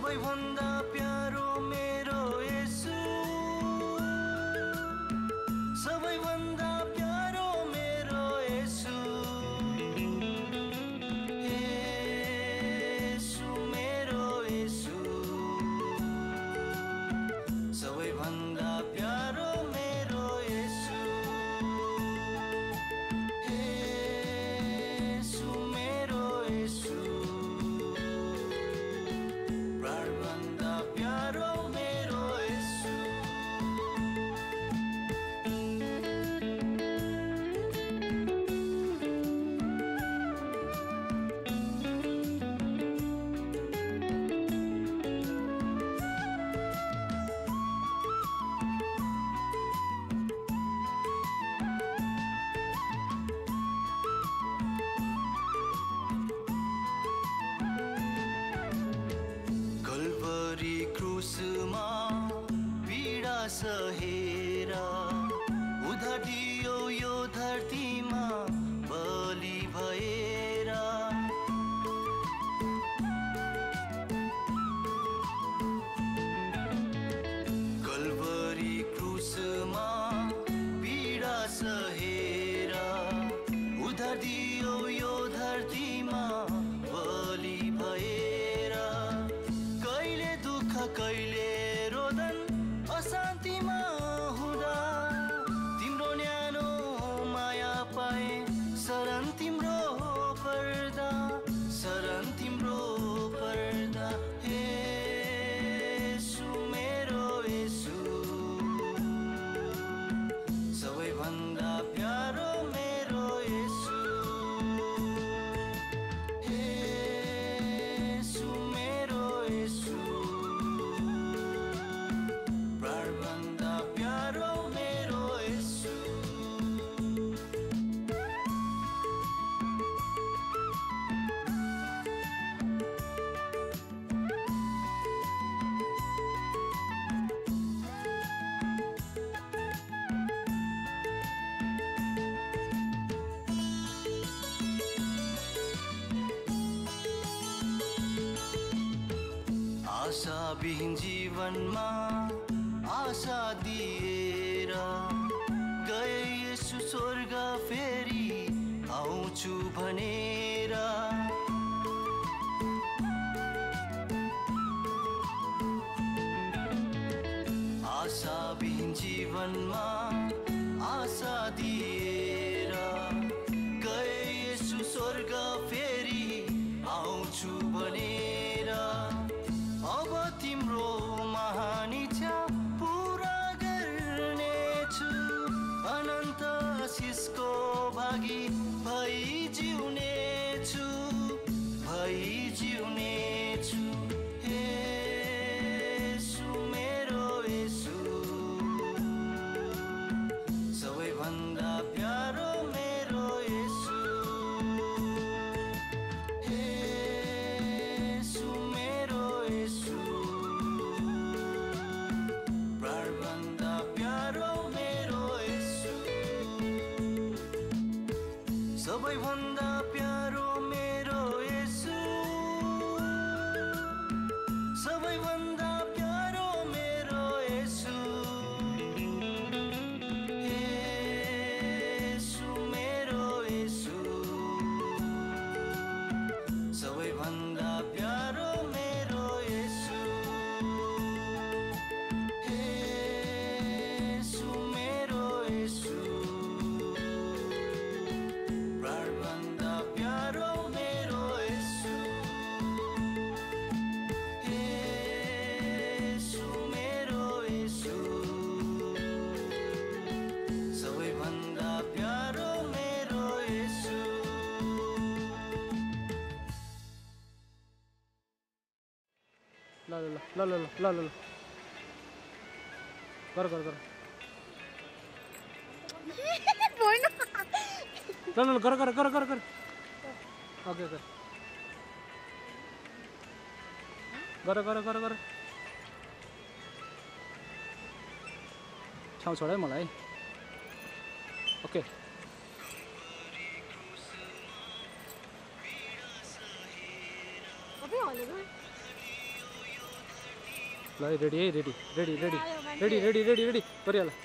सबैभन्दा प्यारो मेरो येशू सबैभन्दा प्यारो मेरो येशू येशू मेरो येशू सबैभन्दा प्यारो मेरो येशू येशू मेरो येशू प्राणभन्दा प्यारो मेरो येशू कल्वरी क्रुसमा पीडा सहेर उद्धार दियो यो धरतीमा बलि भएर कल्वरी क्रुसमा पीडा सहेर उद्धार दियो यो धरतीमा बलि भएर कहिले दुःख कहिले रोदन अशान्तिमा हुँदा तिम्रो न्यानो माया पाए शरण तिम्रो पर्दा शरण तिम्रो पर्दा येशू मेरो येशू सबैभन्दा प्यारो मेरो येशू येशू मेरो येशू प्राणभन्दा प्यारो मेरो येशू आशाविहीन जीवनमा आशा दिएर गए येशू स्वर्ग फेरि आउँछु भनेर आशाविहीन जीवनमा आशा दिएर गए येशू स्वर्ग फेरि आउँछु भनेर अब तिम्रो महान इच्छा पुरा गर्नेछु अनन्त आशिषको भागी भई जिउनेछु येशू मेरो येशू सबैभन्दा प्यारो मेरो येशू येशू मेरो येशू प्राणभन्दा प्यारो मेरो येशू सबैभन्दा प्यारो मेरो येशू सबैभन्दा प्यारो मेरो येशू येशू मेरो येशू सबैभन्दा प्यारो मेरो येशू येशू मेरो येशू प्राणभन्दा प्यारो मेरो येशू येशू मेरो येशू सबैभन्दा प्यारो मेरो येशू ल ल ल ल ल ल ल गर गर गर ल ल गर गर गर गर गर ओके ओके गर गर गर गर ठाउँ छोड है मलाई ओके अबे हलेको ल रेडी है ready ready ready ready ready ready ready गरिहाल